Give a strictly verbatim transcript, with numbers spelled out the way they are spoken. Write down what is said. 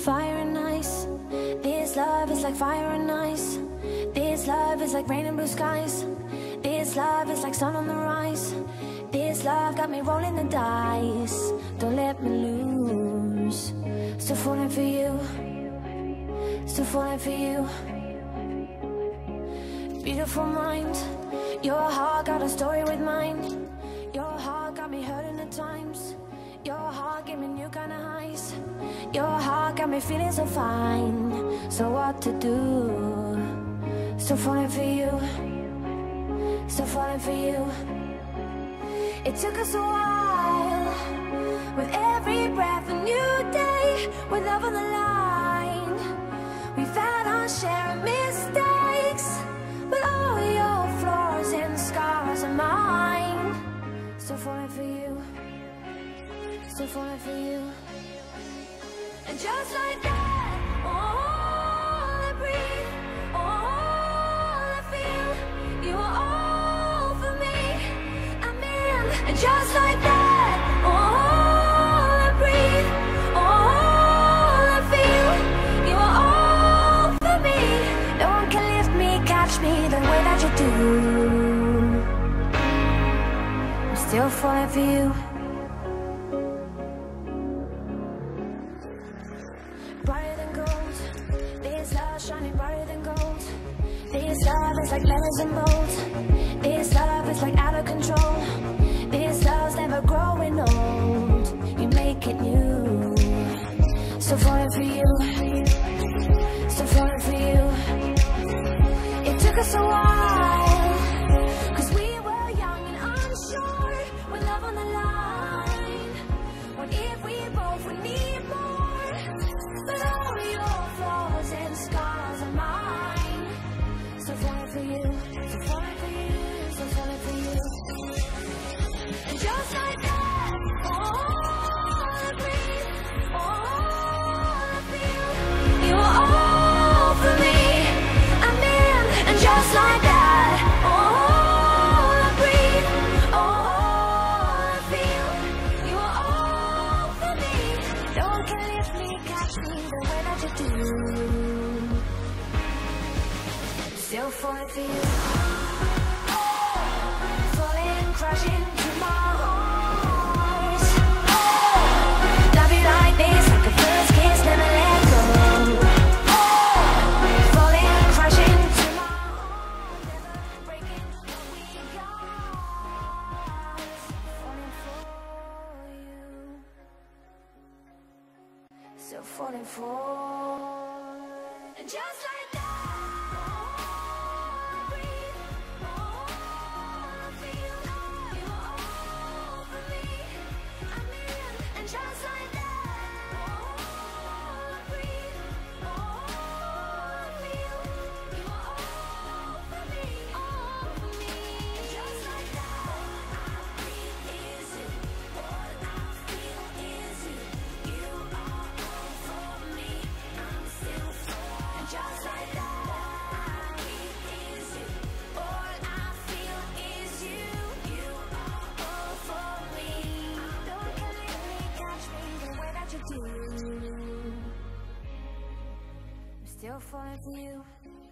fire and ice. This love is like fire and ice. This love is like rain and blue skies. This love is like sun on the rise. This love got me rolling the dice. Don't let me lose. Still falling for you. Still falling for you. Beautiful mind. Your heart got a story with mine. Your heart got me hurting at times. Your heart gave me new kind of highs. Your heart got me feeling so fine. So what to do? Still falling for you. Still falling for you. It took us a while. With every breath a new day. With love on the line. We've had our share of mistakes. But all your flaws and scars are mine. Still falling for you. Still falling for you. And just like that, all I breathe, all I feel, you are all for me. I'm in. And just like that, all I breathe, all I feel, you are all for me. No one can lift me, catch me the way that you do. I'm still falling for you. Brighter than gold, this love shining brighter than gold. This love is like letters and bold. This love is like out of control. This love's never growing old. You make it new. Still falling for you. Still falling for you. It took us a while, cause we were young and unsure. With love on the line. What if we both would need more? But all your flaws and scars are mine. So falling for you, so falling for you, so falling for you. And just like that, all I breathe, all I feel, you are all for me. I'm in, and just like that, all I breathe, all I feel, you are all for me. No one can lift me, catch me the way that you do. Still falling for you. Falling, crashing to my heart. Love you like this, like a first kiss, never let go. Falling, crashing to my heart. Never breaking what we got. Falling for you. Still falling for. And just like that, all I breathe, all I feel, you are all for me. I'm in, and just like that, all I breathe, all I feel, you are all for me, all for me. And just like that, all I breathe is you, all I feel is you. You are all for me. I'm still for. And just like that, all I breathe is you, all I feel is you. You are all for me. No one can let me catch me the way that you do. I'm still falling for you.